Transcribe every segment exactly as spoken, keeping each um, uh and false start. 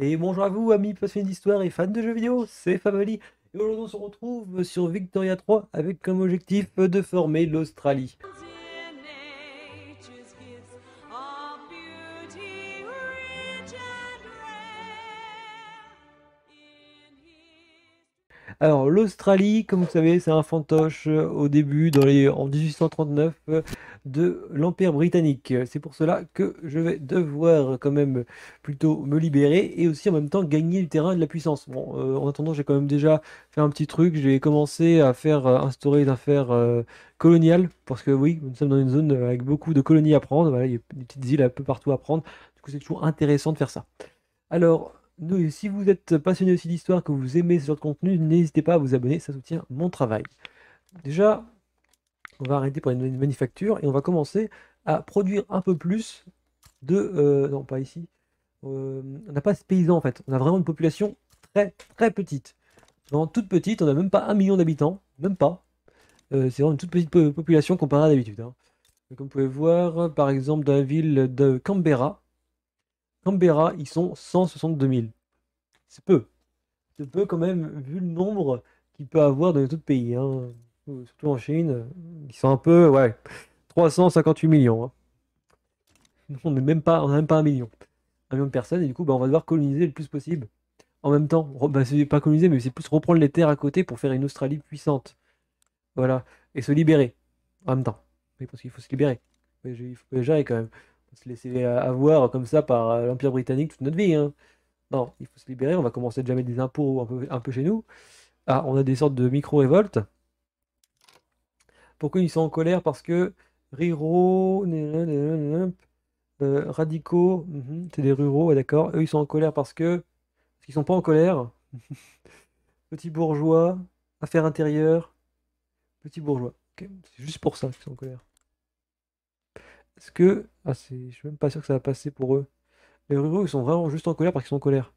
Et bonjour à vous, amis passionnés d'histoire et fans de jeux vidéo, c'est Family. Et aujourd'hui, on se retrouve sur Victoria trois avec comme objectif de former l'Australie. Alors, l'Australie, comme vous savez, c'est un fantoche euh, au début, dans les, en mille huit cent trente-neuf, euh, de l'Empire britannique. C'est pour cela que je vais devoir quand même plutôt me libérer et aussi en même temps gagner du terrain et de la puissance. Bon, euh, en attendant, j'ai quand même déjà fait un petit truc. J'ai commencé à faire euh, instaurer une affaire euh, coloniale, parce que oui, nous sommes dans une zone avec beaucoup de colonies à prendre. Voilà, il y a des petites îles un peu partout à prendre. Du coup, c'est toujours intéressant de faire ça. Alors, nous, si vous êtes passionné aussi d'histoire, que vous aimez ce genre de contenu, n'hésitez pas à vous abonner, ça soutient mon travail. Déjà, on va arrêter pour une manufacture et on va commencer à produire un peu plus de... euh, non, pas ici. Euh, on n'a pas de paysans en fait, on a vraiment une population très très petite. Vraiment toute petite, on n'a même pas un million d'habitants, même pas. Euh, c'est vraiment une toute petite po- population comparée à d'habitude, hein. Comme vous pouvez voir, par exemple, dans la ville de Canberra, Canberra, ils sont cent soixante-deux mille. C'est peu. C'est peu quand même, vu le nombre qu'il peut avoir dans les autres pays, hein. Euh, Surtout en Chine, euh, ils sont un peu, ouais, trois cent cinquante-huit millions, hein. On n'est même pas, on n'a même pas un million. Un million de personnes, et du coup, bah, on va devoir coloniser le plus possible. En même temps, re- bah, c'est pas coloniser, mais c'est plus reprendre les terres à côté pour faire une Australie puissante. Voilà. Et se libérer. En même temps. Oui, parce qu'il faut se libérer. Mais je- Il faut pas gérer quand même. Faut se laisser euh, avoir comme ça par euh, l'Empire britannique toute notre vie, hein. Non, il faut se libérer. On va commencer déjà à mettre des impôts un peu, un peu chez nous. Ah, on a des sortes de micro-révoltes. Pourquoi ils sont en colère? Parce que ruraux, euh, radicaux, mhm, c'est des ruraux, ouais, d'accord. Eux, ils sont en colère parce que parce qu'ils sont pas en colère. Petits bourgeois, affaires intérieures, petits bourgeois. Ok, c'est juste pour ça qu'ils sont en colère. Est-ce que... Ah, c'est... Je suis même pas sûr que ça va passer pour eux. Les ruraux, ils sont vraiment juste en colère parce qu'ils sont en colère.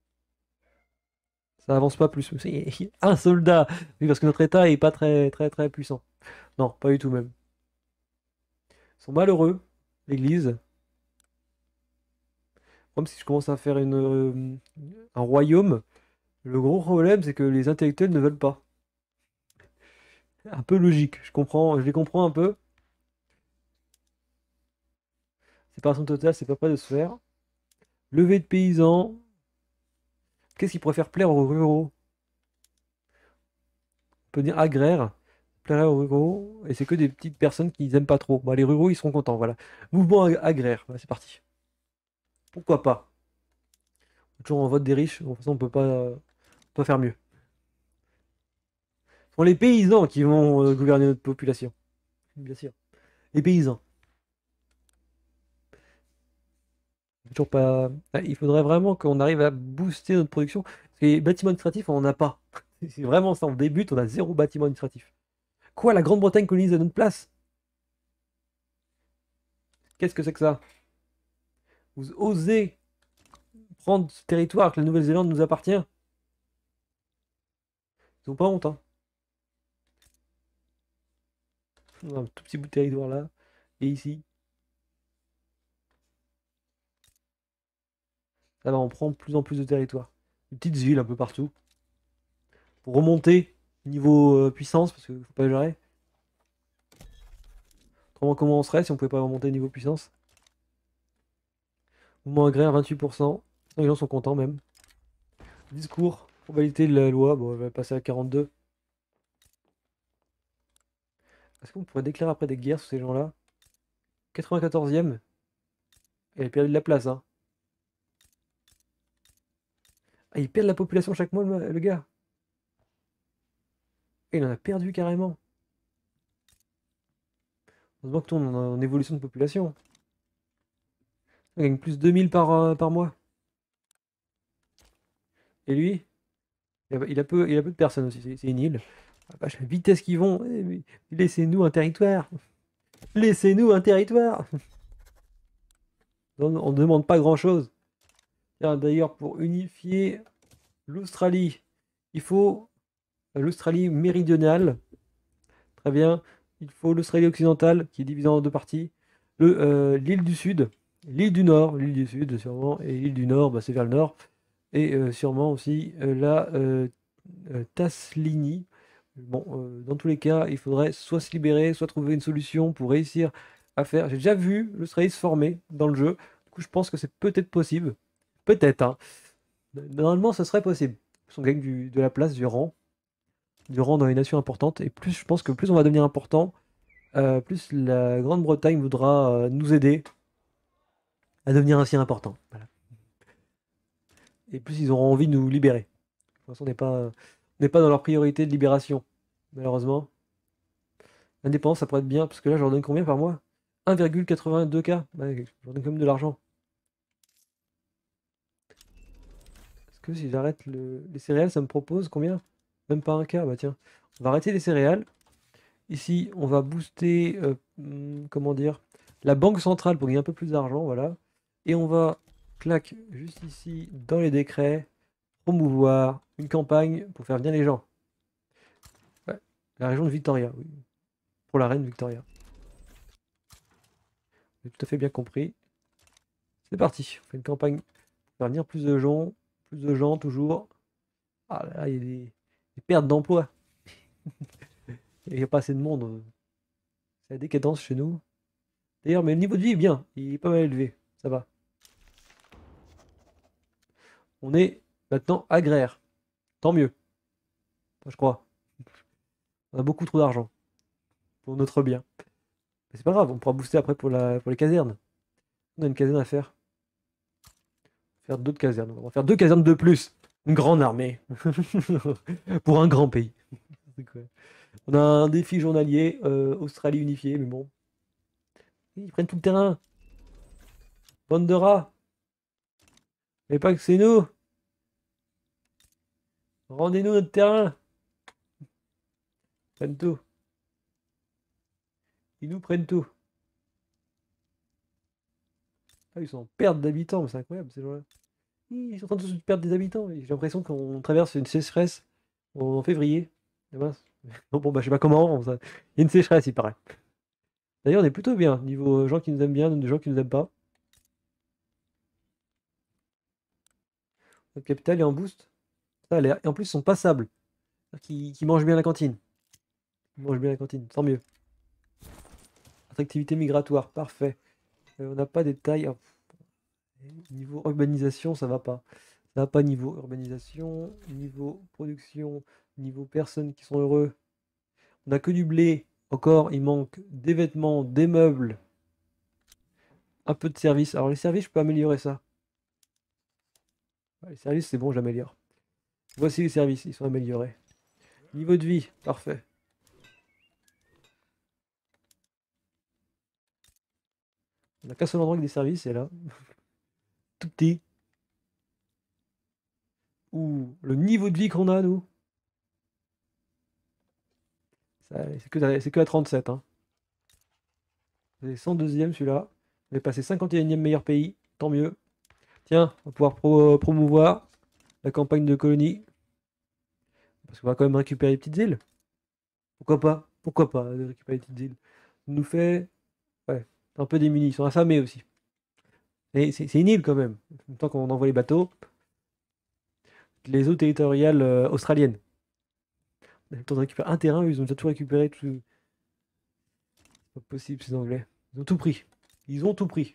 Ça avance pas plus. C'est un soldat! Oui, parce que notre État est pas très, très, très puissant. Non, pas du tout même. Ils sont malheureux, l'Église. Comme si je commence à faire une, euh, un royaume, le gros problème, c'est que les intellectuels ne veulent pas. Un peu logique, je comprends, je les comprends un peu. Séparation totale, c'est pas près de se faire. Levée de paysans. Qu'est-ce qui pourrait faire plaire aux ruraux? On peut dire agraire, plaire aux ruraux, et c'est que des petites personnes qui n'aiment pas trop. Bah, les ruraux, ils seront contents, voilà. Mouvement ag- agraire, voilà, c'est parti. Pourquoi pas? Toujours en vote des riches, de toute façon, on peut pas, euh, pas faire mieux. Ce sont les paysans qui vont euh, gouverner notre population, bien sûr. Les paysans. Toujours pas. Ah, il faudrait vraiment qu'on arrive à booster notre production. Parce que les bâtiments administratifs, on n'en a pas. C'est vraiment ça. On débute, on a zéro bâtiment administratif. Quoi, la Grande-Bretagne colonise à notre place? Qu'est-ce que c'est que ça? Vous osez prendre ce territoire que la Nouvelle-Zélande nous appartient? Ils ont pas honte, hein. Un tout petit bout de territoire là. Et ici. Ça va, on prend de plus en plus de territoire. Des petites villes un peu partout. Pour remonter niveau euh, puissance, parce qu'il faut pas gérer. Autrement, comment on serait si on pouvait pas remonter niveau puissance? Mouvement agraire, vingt-huit pour cent. Les gens sont contents même. Discours, probabilité de la loi, bon, elle va passer à quarante-deux. Est-ce qu'on pourrait déclarer après des guerres sur ces gens-là? quatre-vingt-quatorzième. Et elle perd de la place, hein. Ah, il perd de la population chaque mois, le, le gars. Et il en a perdu carrément. Heureusement que toi, on est en évolution de population. On gagne plus de deux mille par, euh, par mois. Et lui, il a, il a peu, il a peu de personnes aussi, c'est c'est une île. Ah, vache, la vitesse qu'ils vont. Eh, mais laissez-nous un territoire. Laissez-nous un territoire. On ne demande pas grand-chose. Tiens, d'ailleurs, pour unifier l'Australie, il faut l'Australie méridionale. Très bien. Il faut l'Australie occidentale, qui est divisée en deux parties. Le, euh, l'île du Sud, l'île du Nord, l'île du Sud, sûrement, et l'île du Nord, bah, c'est vers le nord. et euh, sûrement aussi euh, la euh, euh, Taslini. Bon, euh, dans tous les cas, il faudrait soit se libérer, soit trouver une solution pour réussir à faire. J'ai déjà vu le Straïs se former dans le jeu. Du coup, je pense que c'est peut-être possible. Peut-être, hein. Normalement, ce serait possible. On gagne du- de la place, du rang, du rang dans les nations importantes. Et plus, je pense que plus on va devenir important, euh, plus la Grande-Bretagne voudra euh, nous aider à devenir ainsi important. Voilà. Et plus ils auront envie de nous libérer. Pour l'instant, on n'est pas, on n'est pas dans leur priorité de libération, malheureusement. L'indépendance, ça pourrait être bien, parce que là, je leur donne combien par mois? un virgule quatre-vingt-deux K. Ouais, je leur donne quand même de l'argent. Est-ce que si j'arrête le- les céréales, ça me propose combien? Même pas un K, bah tiens. On va arrêter les céréales. Ici, on va booster, euh, hmm, comment dire, la banque centrale pour gagner un peu plus d'argent, voilà. Et on va, clac, juste ici, dans les décrets, promouvoir une campagne pour faire venir les gens. Ouais, la région de Victoria, oui. Pour la reine Victoria. J'ai tout à fait bien compris. C'est parti. On fait une campagne pour faire venir plus de gens. Plus de gens, toujours. Ah là là, il y a des, des pertes d'emploi. Il n'y a pas assez de monde. euh. C'est la décadence chez nous. D'ailleurs, mais le niveau de vie est bien. Il est pas mal élevé. Ça va. On est maintenant agraire. Tant mieux. Enfin, je crois. On a beaucoup trop d'argent pour notre bien. Mais c'est pas grave, on pourra booster après pour, la, pour les casernes. On a une caserne à faire. Faire d'autres casernes. On va faire deux casernes de plus. Une grande armée. Pour un grand pays. C'est quoi. On a un défi journalier, euh, Australie unifiée, mais bon. Ils prennent tout le terrain. Bande de rats. Mais pas que c'est nous. Rendez-nous notre terrain. Ils prennent tout. Ils nous prennent tout. Ah, ils sont en perte d'habitants, mais c'est incroyable ces gens-là. Ils sont en train de tous perdre des habitants. J'ai l'impression qu'on traverse une sécheresse en février. Ah mince. Bon, bon, bah, je sais pas comment. ça- Il y a une sécheresse, il paraît. D'ailleurs, on est plutôt bien. Niveau euh, gens qui nous aiment bien, des gens qui nous aiment pas. Notre capital est en boost. Ça a l'air. Et en plus, ils sont passables. C'est-à-dire qu'ils qu'ils mangent bien à la cantine. Ils mangent bien à la cantine, tant mieux. Attractivité migratoire, parfait. Euh, on n'a pas des tailles. Ah, niveau urbanisation, ça va pas. Ça va pas niveau urbanisation, niveau production, niveau personnes qui sont heureux. On n'a que du blé. Encore, il manque des vêtements, des meubles, un peu de services. Alors les services, je peux améliorer ça. Ouais, les services, c'est bon, j'améliore. Voici les services, ils sont améliorés. Niveau de vie, parfait. On n'a qu'un seul endroit avec des services, c'est là. Tout petit. Ouh, le niveau de vie qu'on a, nous. Ça, C'est que, c'est que à trente-sept, hein. C'est cent deuxième celui-là. On est passé cinquante et unième meilleur pays, tant mieux. Tiens, on va pouvoir pro- promouvoir la campagne de colonie. Parce qu'on va quand même récupérer les petites îles. Pourquoi pas? Pourquoi pas de récupérer les petites îles? Ça nous fait, ouais, un peu démunis. Ils sont affamés aussi. Et c'est c'est une île quand même. En même temps qu'on envoie les bateaux, les eaux territoriales euh, australiennes. On a le temps de récupérer un terrain, eux, ils ont déjà tout récupéré. Tout... C'est pas possible, ces Anglais. Ils ont tout pris. Ils ont tout pris.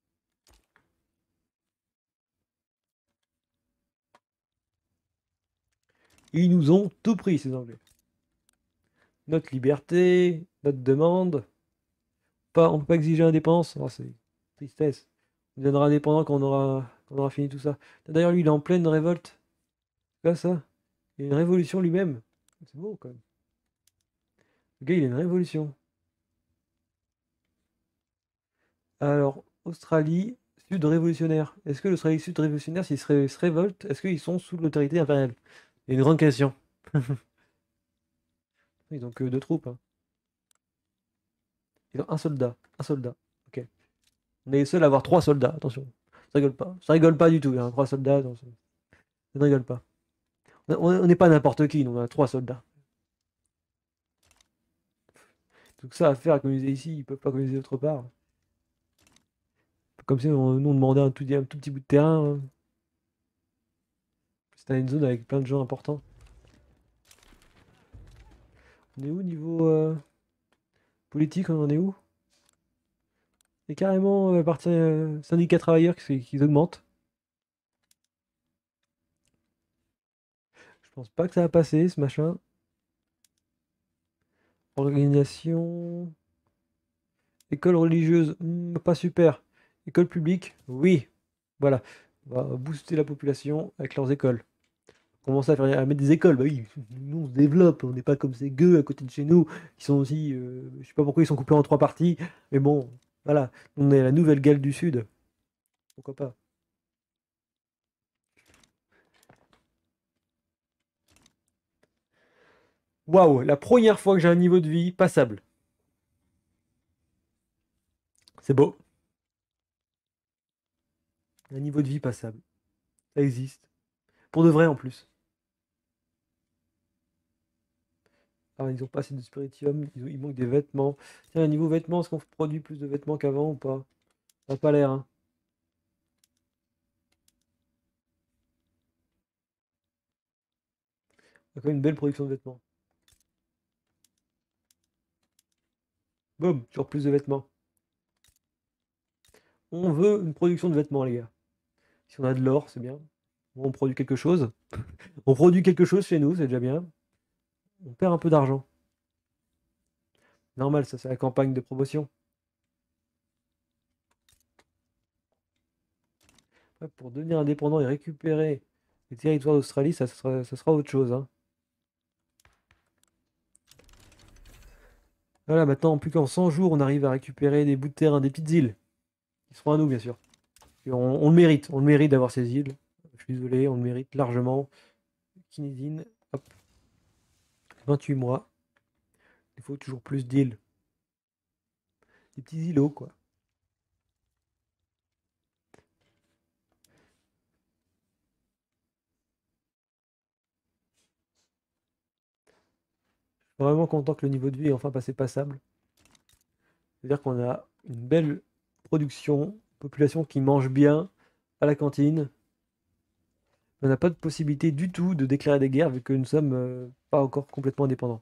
Ils nous ont tout pris, ces Anglais. Notre liberté, notre demande. Pas, on peut pas exiger l'indépendance. Oh, c'est tristesse. On deviendra indépendant quand on aura, quand on aura fini tout ça. D'ailleurs, lui, il est en pleine révolte. C'est quoi ça? Il y a une révolution lui-même. C'est beau quand même. Le gars, il a une révolution. Alors, Australie, Sud révolutionnaire. Est-ce que l'Australie Sud révolutionnaire, s'ils se, ré- se révoltent, est-ce qu'ils sont sous l'autorité impériale? C'est une grande question. Ils ont que deux troupes, hein. Ils ont un soldat. Un soldat. Ok. On est les seuls à avoir trois soldats. Attention. Ça rigole pas. Ça rigole pas du tout, hein. Trois soldats. Attention. Ça ne rigole pas. On on n'est pas n'importe qui, nous, on a trois soldats. Tout ça à faire à coloniser ici, ils peuvent pas coloniser autre part. Comme si on, nous on demandait un tout, un tout petit bout de terrain, hein. T'as une zone avec plein de gens importants. On est où niveau euh, politique? On en est où? C'est carrément euh, parti euh, syndicat travailleurs qui, qui augmentent. Je pense pas que ça va passer ce machin. Organisation. École religieuse, hmm, pas super. École publique, oui. Voilà. On va booster la population avec leurs écoles. Commencer à, faire, à mettre des écoles, bah oui, nous on se développe, on n'est pas comme ces gueux à côté de chez nous, qui sont aussi, euh, je sais pas pourquoi ils sont coupés en trois parties, mais bon, voilà, on est la nouvelle Galles du Sud, pourquoi pas. Waouh, la première fois que j'ai un niveau de vie passable. C'est beau. Un niveau de vie passable. Ça existe. Pour de vrai en plus. Ah, ils ont pas assez de spiritium, ils, ont- il manque des vêtements. Tiens, à niveau vêtements, est-ce qu'on produit plus de vêtements qu'avant ou pas? Ça n'a pas l'air, hein. On a quand même une belle production de vêtements. Boum, toujours plus de vêtements. On veut une production de vêtements, les gars. Si on a de l'or, c'est bien. On produit quelque chose. On produit quelque chose chez nous, c'est déjà bien. On perd un peu d'argent. Normal, ça, c'est la campagne de promotion. Ouais, pour devenir indépendant et récupérer les territoires d'Australie, ça, sera, ça sera autre chose, hein. Voilà, maintenant, plus qu'en cent jours, on arrive à récupérer des bouts de terrain, des petites îles. Qui seront à nous, bien sûr. Et on, on le mérite, on le mérite d'avoir ces îles. Je suis désolé, on le mérite largement. Kinédine, hop, vingt-huit mois. Il faut toujours plus d'îles. Des petits îlots, quoi. Je suis vraiment content que le niveau de vie est enfin passé passable. C'est-à-dire qu'on a une belle production, population qui mange bien à la cantine. On n'a pas de possibilité du tout de déclarer des guerres vu que nous sommes euh, pas encore complètement indépendants.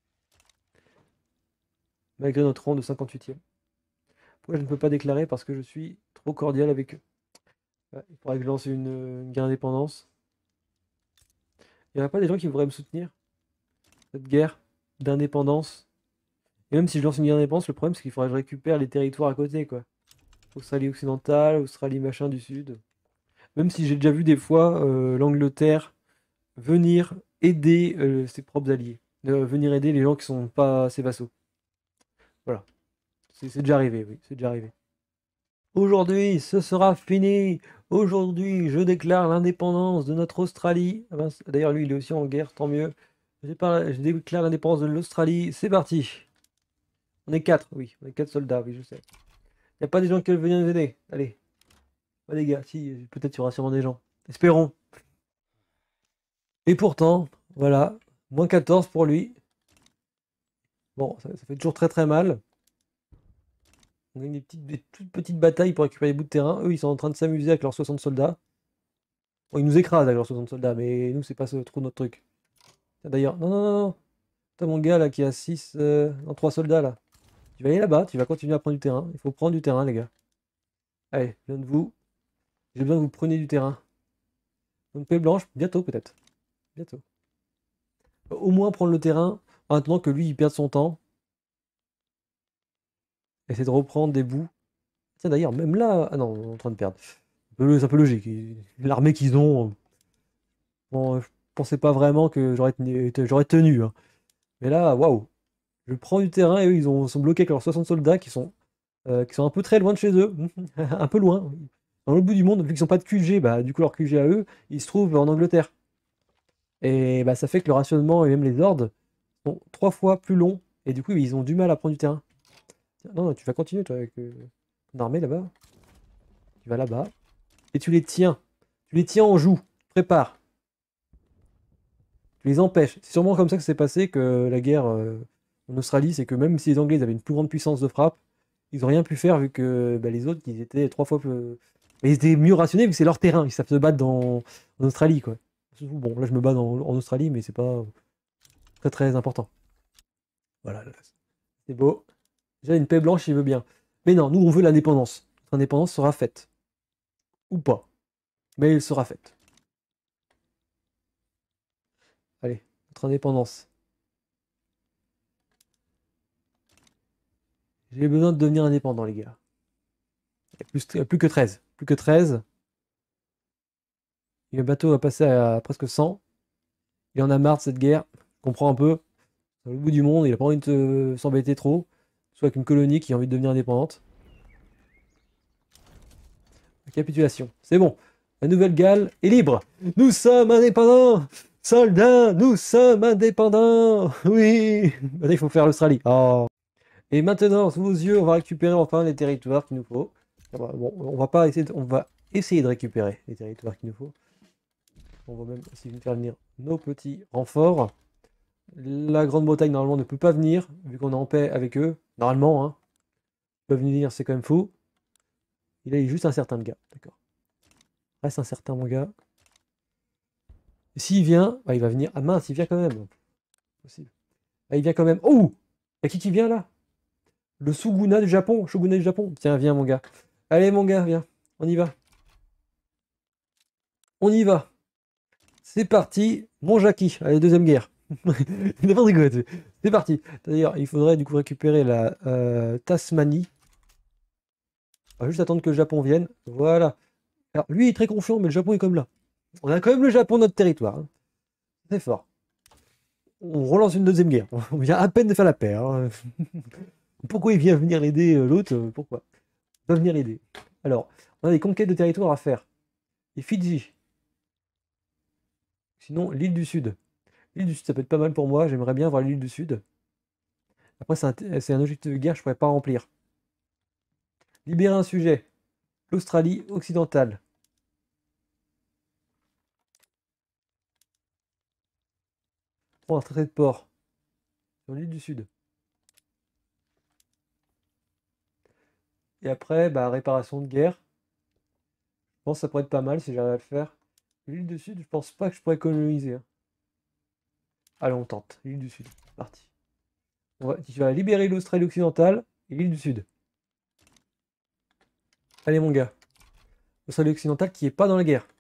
Malgré notre rang de cinquante-huitième. Pourquoi je ne peux pas déclarer? Parce que je suis trop cordial avec eux. Ouais, il faudrait que je lance une, une guerre d'indépendance. Il n'y aurait pas des gens qui voudraient me soutenir? Cette guerre d'indépendance. Et même si je lance une guerre d'indépendance, le problème c'est qu'il faudrait que je récupère les territoires à côté, quoi. Australie occidentale, Australie machin du sud. Même si j'ai déjà vu des fois euh, l'Angleterre venir aider euh, ses propres alliés. Euh, venir aider les gens qui sont pas ses vassaux. Voilà. C'est c'est déjà arrivé, oui, c'est déjà arrivé. Aujourd'hui, ce sera fini. Aujourd'hui, je déclare l'indépendance de notre Australie. Ah mince, d'ailleurs, lui, il est aussi en guerre, tant mieux. Je, déclare je déclare l'indépendance de l'Australie. C'est parti. On est quatre, oui. On est quatre soldats, oui, je sais. Il n'y a pas des gens qui veulent venir nous aider. Allez. Pas des gars, si, peut-être il y aura sûrement des gens. Espérons. Et pourtant, voilà. Moins quatorze pour lui. Bon, ça, ça fait toujours très très mal. On gagne des petites, des toutes petites batailles pour récupérer des bouts de terrain. Eux, ils sont en train de s'amuser avec leurs soixante soldats. Bon, ils nous écrasent avec leurs soixante soldats, mais nous, c'est pas ce- trop notre truc. Tiens, d'ailleurs, non, non, non, non. T'as mon gars là qui a six, euh, non, trois soldats là. Tu vas aller là-bas, tu vas continuer à prendre du terrain. Il faut prendre du terrain, les gars. Allez, je viens de vous. J'ai besoin que vous preniez du terrain. Une paix blanche, bientôt peut-être. Bientôt. Au moins prendre le terrain, maintenant que lui, il perd son temps. Essayer de reprendre des bouts. Tiens, d'ailleurs, même là. Ah non, on est en train de perdre. C'est un peu c'est un peu logique. Ils- L'armée qu'ils ont. Bon, je pensais pas vraiment que j'aurais tenu, j'aurais tenu, hein. Mais là, waouh. Je prends du terrain et eux, ils ont, sont bloqués avec leurs soixante soldats qui sont, euh, qui sont un peu très loin de chez eux. Un peu loin. Dans l'autre bout du monde, vu qu'ils n'ont pas de Q G, bah, du coup, leur Q G à eux, ils se trouvent en Angleterre. Et bah, ça fait que le rationnement et même les ordres sont trois fois plus longs. Et du coup, ils ont du mal à prendre du terrain. Tiens, non, tu vas continuer, toi, avec euh, ton armée là-bas. Tu vas là-bas. Et tu les tiens. Tu les tiens en joue. Prépare. Tu les empêches. C'est sûrement comme ça que c'est passé que la guerre euh, en Australie, c'est que même si les Anglais avaient une plus grande puissance de frappe, ils n'ont rien pu faire vu que bah, les autres, ils étaient trois fois plus. Ils étaient mieux rationnés vu que c'est leur terrain. Ils savent se battre dans... en Australie, quoi. Bon, là je me bats dans- en Australie, mais c'est pas très très important. Voilà, c'est beau. Déjà une paix blanche, il veut bien. Mais non, nous on veut l'indépendance. Notre indépendance sera faite. Ou pas. Mais elle sera faite. Allez, notre indépendance. J'ai besoin de devenir indépendant, les gars. Il y a plus, plus que treize. Plus que treize. Et le bateau va passer à presque cent. Il en a marre de cette guerre. Je comprends un peu. C'est le bout du monde, il a pas envie de s'embêter trop. Soit avec une colonie qui a envie de devenir indépendante. Capitulation. C'est bon. La Nouvelle-Galles est libre. Nous sommes indépendants. Soldats, nous sommes indépendants. Oui. Maintenant, il faut faire l'Australie. Oh. Et maintenant, sous vos yeux, on va récupérer enfin les territoires qu'il nous faut. Bon, on va pas essayer de, on va essayer de récupérer les territoires qu'il nous faut. On va même essayer de faire venir nos petits renforts. La Grande-Bretagne, normalement, ne peut pas venir, vu qu'on est en paix avec eux. Normalement, hein. Ils peuvent venir, c'est quand même faux. Il est juste incertain, le gars. D'accord. Reste incertain, mon gars. Et s'il vient, bah, il va venir. Ah mince, il vient quand même. Possible. Ah, il vient quand même. Oh! Il y a qui qui vient là? Le Suguna du Japon. Shogunat du Japon. Tiens, viens, mon gars. Allez, mon gars, viens. On y va. On y va. C'est parti. Mon Jackie. Allez, deuxième guerre. N'importe quoi. C'est parti. D'ailleurs, il faudrait du coup récupérer la euh, Tasmanie. On va juste attendre que le Japon vienne. Voilà. Alors, lui, il est très confiant, mais le Japon est comme là. On a quand même le Japon dans notre territoire. Hein. C'est fort. On relance une deuxième guerre. On vient à peine de faire la paix. Hein. Pourquoi il vient venir l'aider euh, l'autre? Pourquoi? Il va venir l'aider. Alors, on a des conquêtes de territoire à faire. Et Fidji. Sinon, l'île du Sud. L'île du Sud, ça peut être pas mal pour moi. J'aimerais bien voir l'île du Sud. Après, c'est un, c'est un objectif de guerre que je pourrais pas remplir. Libérer un sujet. L'Australie occidentale. Prendre un traité de port. Sur l'île du Sud. Et après, bah, réparation de guerre. Je pense que ça pourrait être pas mal si j'arrive à le faire. L'île du Sud, je pense pas que je pourrais coloniser. Hein. Allez, on tente. L'île du Sud. Parti. On va, tu vas libérer l'Australie occidentale et l'île du Sud. Allez, mon gars. L'Australie occidentale qui est pas dans la guerre.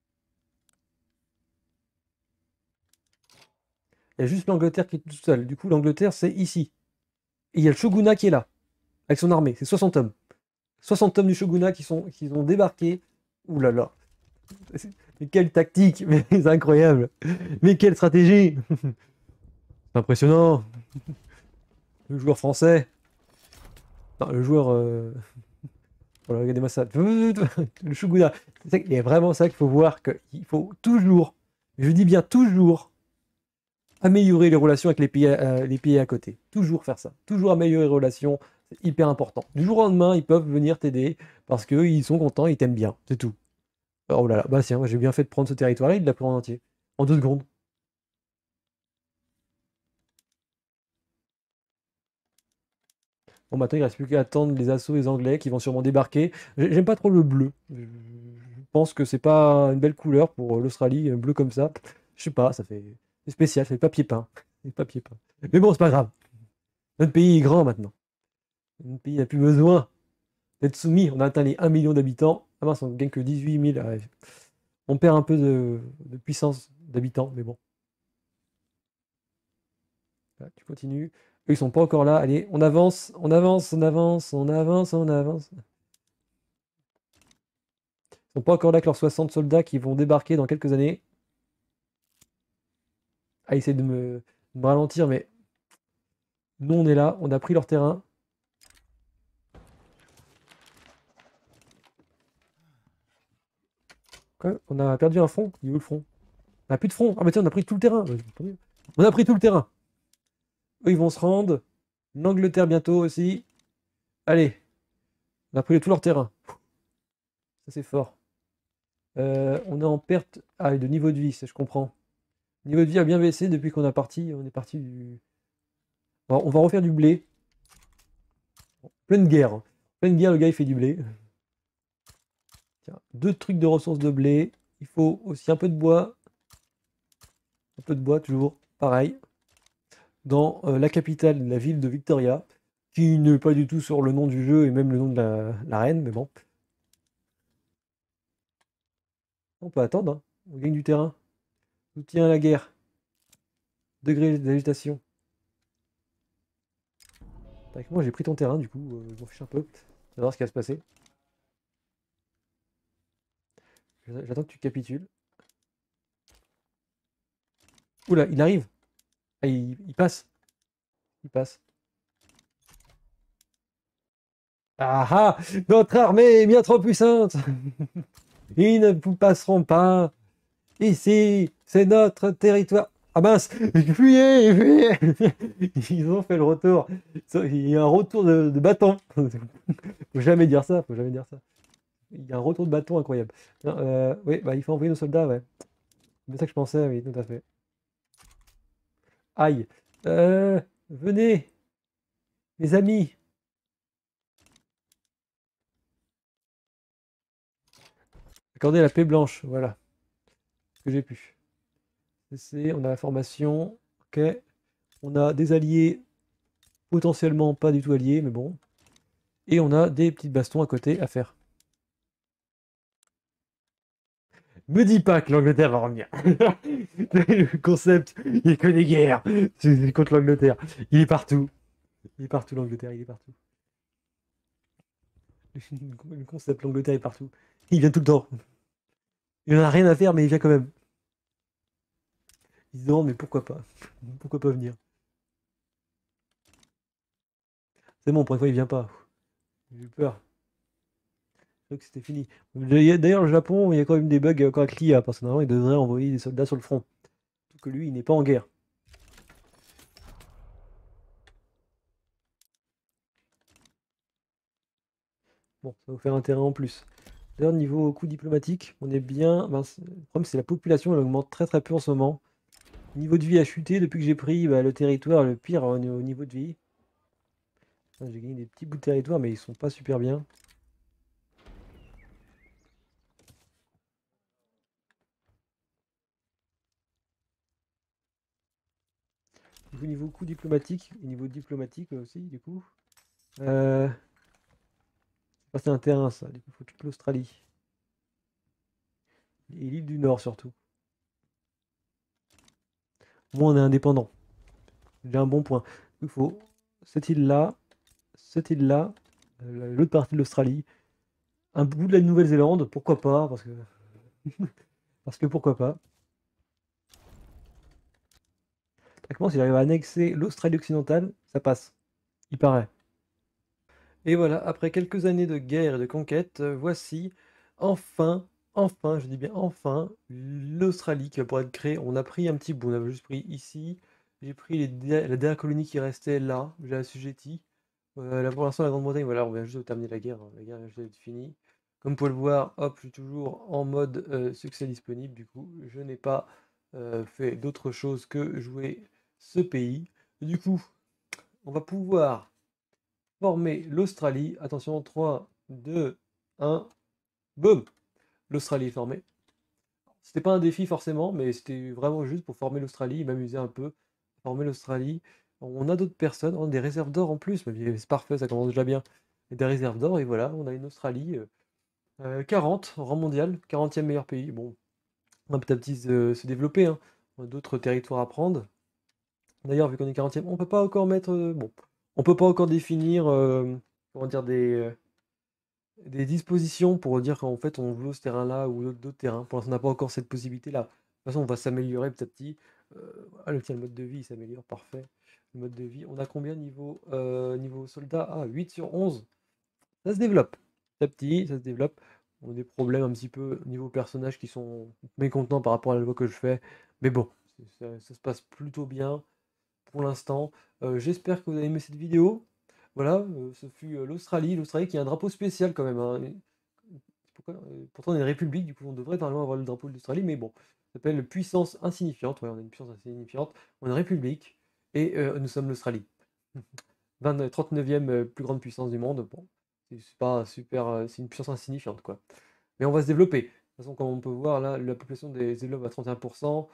Il y a juste l'Angleterre qui est toute seule. Du coup, l'Angleterre, c'est ici. Et il y a le shogunat qui est là. Avec son armée. C'est soixante hommes. soixante hommes du shogunat qui, sont, qui ont débarqué. Ouh là là. Mais quelle tactique. Mais c'est incroyable. Mais quelle stratégie. C'est impressionnant. Le joueur français. Non, le joueur... Euh... Voilà, regardez-moi ça. Le shogunat. Il y a vraiment ça qu'il faut voir. Qu'il faut toujours, je dis bien toujours, améliorer les relations avec les pays, euh, les pays à côté. Toujours faire ça. Toujours améliorer les relations. C'est hyper important. Du jour au lendemain, ils peuvent venir t'aider parce qu'ils sont contents, ils t'aiment bien. C'est tout. Oh là là. Bah tiens, j'ai bien fait de prendre ce territoire-là, il l'a pris en entier. En deux secondes. Bon, maintenant, il reste plus qu'à attendre les assauts des Anglais qui vont sûrement débarquer. J'ai- J'aime pas trop le bleu. Je je pense que c'est pas une belle couleur pour l'Australie, un bleu comme ça. Je sais pas, ça fait... C'est spécial, ça fait papier peint. C'est papier peint. Mais bon, c'est pas grave. Notre pays est grand maintenant. Notre pays n'a plus besoin d'être soumis. On a atteint les un million d'habitants. Ah mince, on gagne que dix-huit mille. Ah ouais. On perd un peu de, de puissance d'habitants, mais bon. Là, tu continues. Eux, ils sont pas encore là. Allez, on avance, on avance, on avance, on avance, on avance. Ils sont pas encore là que leurs soixante soldats qui vont débarquer dans quelques années. Ah, ils essaient de me, de me ralentir, mais nous, on est là. On a pris leur terrain. Quoi, on a perdu un front. Il est où le front? On a plus de front. Ah, bah tiens, on a pris tout le terrain. On a pris tout le terrain. Eux, ils vont se rendre. L'Angleterre bientôt aussi. Allez, on a pris tout leur terrain. Ça, c'est fort. Euh, on est en perte ah, de niveau de vie, ça je comprends. Le niveau de vie a bien baissé depuis qu'on a parti. On est parti du. On va, on va refaire du blé. Pleine guerre. Hein. Pleine guerre, le gars il fait du blé. Tiens, deux trucs de ressources de blé. Il faut aussi un peu de bois. peu de bois, toujours, pareil. Dans euh, la capitale, la ville de Victoria, qui n'est pas du tout sur le nom du jeu et même le nom de la, la reine, mais bon. On peut attendre, hein. On gagne du terrain. Soutien à la guerre. Degré d'agitation. Avec moi, j'ai pris ton terrain, du coup, euh, je m'en fiche un peu. On va voir ce qui va se passer. J'attends que tu capitules. Oula, il arrive. Ah, il, il passe. Il passe. Ah ah! Notre armée est bien trop puissante! Ils ne vous passeront pas! Ici, c'est notre territoire! Ah mince! Fuyez! Fuyez! Ils ont fait le retour. Il y a un retour de, de bâton. Faut jamais dire ça, faut jamais dire ça. Il y a un retour de bâton incroyable. Non, euh, oui, bah, il faut envoyer nos soldats, ouais. C'est ça que je pensais, oui, tout à fait. Aïe! Euh, venez, mes amis! Accordez la paix blanche, voilà. Ce que j'ai pu. C'est, on a la formation, ok. On a des alliés potentiellement pas du tout alliés, mais bon. Et on a des petites bastons à côté à faire. Me dis pas que l'Angleterre va revenir. Le concept, il est que des guerres. C'est contre l'Angleterre. Il est partout. Il est partout, l'Angleterre, il est partout. Le concept, l'Angleterre est partout. Il vient tout le temps. Il en a rien à faire, mais il vient quand même. Il se demande, mais pourquoi pas? Pourquoi pas venir? C'est bon, pour une fois, il vient pas. J'ai eu peur. Je crois que c'était fini. D'ailleurs, le Japon, il y a quand même des bugs encore avec l'I A, parce que normalement, il devrait envoyer des soldats sur le front. Tout que lui, il n'est pas en guerre. Bon, ça va vous faire un terrain en plus. D'ailleurs, niveau coût diplomatique, on est bien. Ben, le problème, c'est la population, elle augmente très très peu en ce moment. Niveau de vie a chuté depuis que j'ai pris bah, le territoire le pire au au niveau de vie. J'ai gagné des petits bouts de territoire, mais ils sont pas super bien. Du coup, niveau coût diplomatique, et niveau diplomatique aussi, du coup. Euh... C'est un terrain, ça. Du coup, il faut toute l'Australie. Et l'île du Nord, surtout. Moi, on est indépendant. J'ai un bon point. Il faut cette île-là, cette île-là, euh, l'autre partie de l'Australie, un bout de la Nouvelle-Zélande, pourquoi pas, parce que parce que pourquoi pas. Techniquement, si j'arrive à annexer l'Australie occidentale, ça passe. Il paraît. Et voilà, après quelques années de guerre et de conquête, euh, voici enfin, enfin, je dis bien enfin, l'Australie qui va pouvoir être créée. On a pris un petit bout, on avait juste pris ici. J'ai pris les der- la dernière colonie qui restait là, j'ai assujetti. Euh, là pour l'instant, la Grande-Bretagne, voilà, on vient juste de terminer la guerre, hein. La guerre vient juste d'être finie. Comme vous pouvez le voir, hop, je suis toujours en mode euh, succès disponible. Du coup, je n'ai pas euh, fait d'autre chose que jouer ce pays. Du coup, on va pouvoir former l'Australie. Attention, trois, deux, un, boum! L'Australie est formée. C'était pas un défi forcément, mais c'était vraiment juste pour former l'Australie, m'amuser un peu, former l'Australie. On a d'autres personnes, on a des réserves d'or en plus, mais c'est parfait, ça commence déjà bien. Et des réserves d'or, et voilà, on a une Australie euh, euh, quarante, rang mondial, quarantième meilleur pays. Bon, on va petit à petit se, se développer, hein. On a d'autres territoires à prendre. D'ailleurs, vu qu'on est quarantième, on peut pas encore mettre. euh, bon, on peut pas encore définir euh, comment dire des. euh, des dispositions pour dire qu'en fait on veut ce terrain-là ou d'autres d'autres terrains. Pour l'instant, on n'a pas encore cette possibilité-là. De toute façon, on va s'améliorer petit à petit. Euh, ah, le, tiens, le mode de vie il s'améliore, parfait. Le mode de vie, on a combien niveau, euh, niveau soldat? Ah, huit sur onze. Ça se développe. Petit à petit, ça se développe. On a des problèmes un petit peu au niveau personnage qui sont mécontents par rapport à la loi que je fais. Mais bon, ça, ça se passe plutôt bien pour l'instant. Euh, j'espère que vous avez aimé cette vidéo. Voilà, euh, ce fut euh, l'Australie. L'Australie qui a un drapeau spécial quand même, hein. Pourquoi, euh, pourtant, on est une république, du coup, on devrait normalement avoir le drapeau de l'Australie, mais bon, ça s'appelle puissance insignifiante. Ouais, on est une puissance insignifiante. On est une république et euh, nous sommes l'Australie. vingt trente-neuvième euh, plus grande puissance du monde. Bon, c'est c'est pas super, euh, c'est une puissance insignifiante, quoi. Mais on va se développer. De toute façon, comme on peut voir, là, la population des se développe à trente et un pour cent.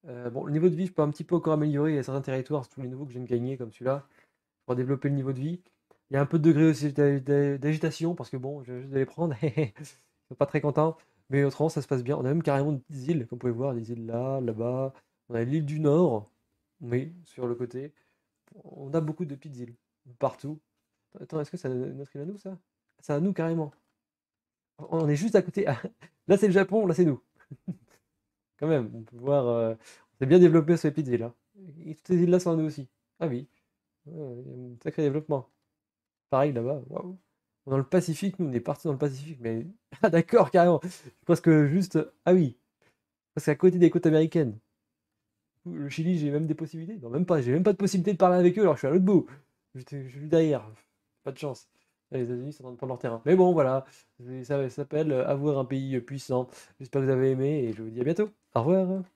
Euh, bon, le niveau de vie, je peux un petit peu encore améliorer. Il y a certains territoires, tous les nouveaux que je viens de gagner, comme celui-là, pour développer le niveau de vie. Il y a un peu de degré aussi d'a- d'a- d'agitation, parce que bon, je viens juste de les prendre. Ils sont pas très contents. Mais autrement, ça se passe bien. On a même carrément des îles, comme vous pouvez voir, des îles là, là-bas. On a l'île du Nord, oui, sur le côté. On a beaucoup de petites îles, partout. Attends, est-ce que c'est notre île à nous, ça? C'est à nous, carrément. On est juste à côté. Là, c'est le Japon, là, c'est nous. Quand même, on peut voir. euh, On s'est bien développé sur les petites îles, hein. Et toutes ces îles-là sont à nous aussi. Ah oui, ouais, il y a un sacré développement. Pareil là-bas, waouh. Dans le Pacifique, nous, on est parti dans le Pacifique, mais. Ah, d'accord, carrément. Presque juste. Ah oui, parce qu'à côté des côtes américaines. Le Chili, j'ai même des possibilités. Non, même pas. J'ai même pas de possibilité de parler avec eux, alors je suis à l'autre bout. J'étais- Je suis derrière. Pas de chance. Là, les États-Unis sont en train de prendre leur terrain. Mais bon, voilà. Ça s'appelle euh, avoir un pays puissant. J'espère que vous avez aimé et je vous dis à bientôt. Au revoir.